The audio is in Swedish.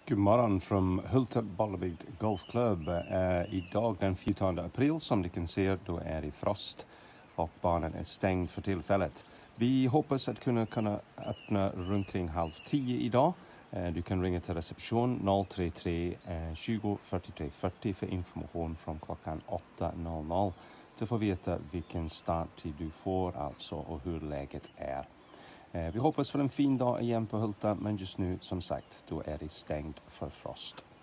God morgon från Hulta Bollebygd Golfklubb. Idag den 14 april som ni kan se då är det frost och banan är stängd för tillfället. Vi hoppas att kunna öppna runt kring 9:30 idag. Du kan ringa till reception 033 20 43 40 för information från klockan 8:00. Du får veta vilken starttid du får alltså och hur läget är. Vi hoppas för en fin dag igen på Hulta, men just nu som sagt då är det stängt för frost.